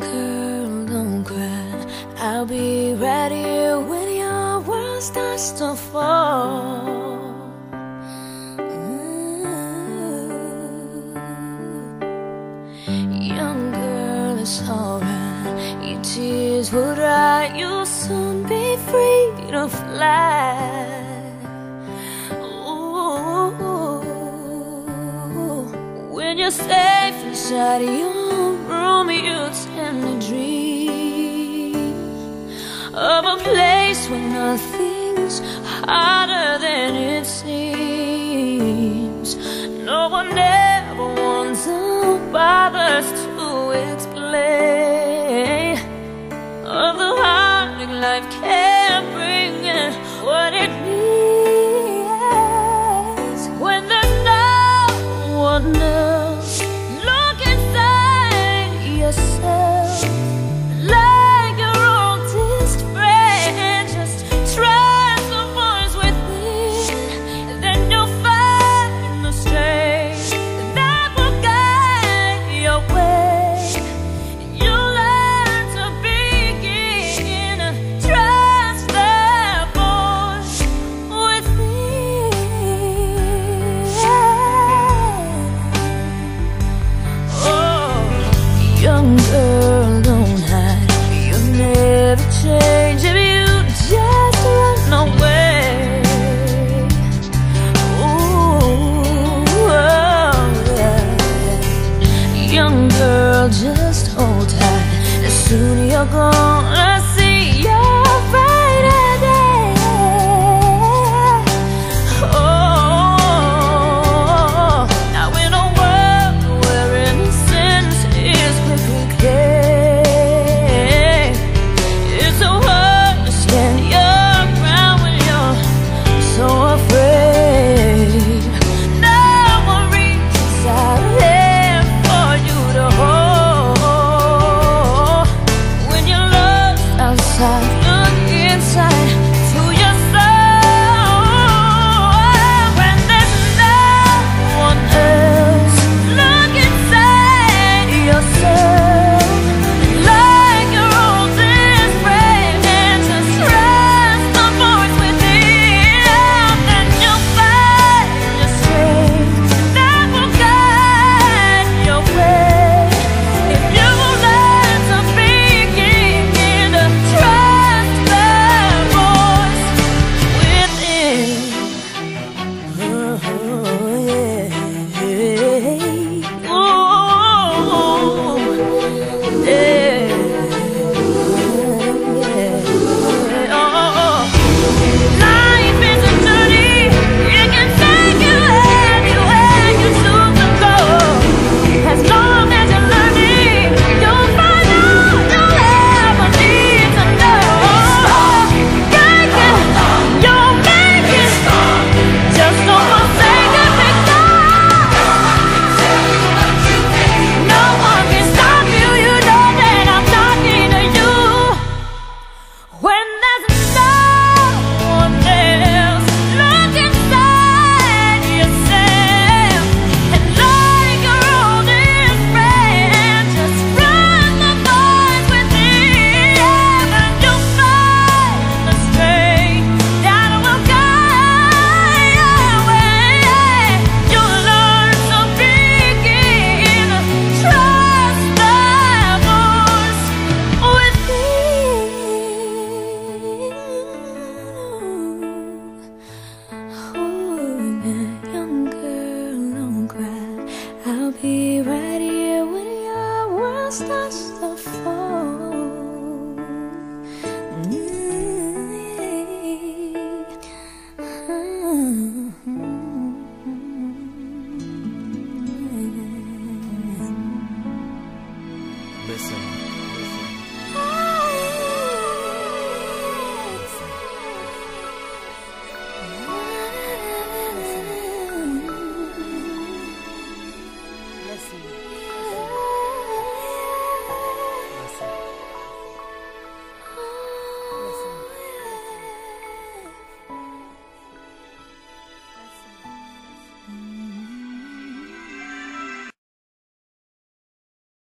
girl, don't cry. I'll be right here when your world starts to fall. Young girl, it's alright. Your tears will dry. You'll soon be free to fly. When you're safe inside your room, you tend to dream of a place where nothing's harder than it seems. No one ever wants or bothers to explain of the heartache life can bring and what it needs when there's no one else. Look inside yourself like your oldest friend. Just trust the voice within, then you'll find the strength that will guide your way. You'll learn to begin to trust that voice within. Young girl, don't hide. You'll never change if you just run away. Ooh, oh, yeah. Young girl, just hold tight. Soon you're gonna see your brighter day. Oh, now in a world where innocence is quickly claimed, it's so hard to stand your ground when you're so afraid. No one reaches out there for you to hold. When you're lost outside, look inside to your soul. When there's no one else, look inside yourself like your oldest friend, and just trust the voice within. Then you'll find the strength that will guide your way. If you learn to begin to trust the voice within. Oh, yeah. Ooh, yeah. Life is a journey, it can take you anywhere you choose to go. As long as you're learning, you'll find out you'll ever need to know. Yeah, you'll make it. Just don't forsake it, because no one can stop you. You know that I'm talking to you. When there's no one else, look inside yourself, and like your oldest friend, just run the voice within, and you'll find the strength that will guide your way. You'll learn to begin to trust the voice within. Young girl, don't cry. I'll be right here when your world starts to fall.